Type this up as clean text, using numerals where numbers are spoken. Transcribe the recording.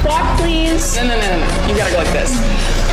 Walk, please. No. You gotta go like this.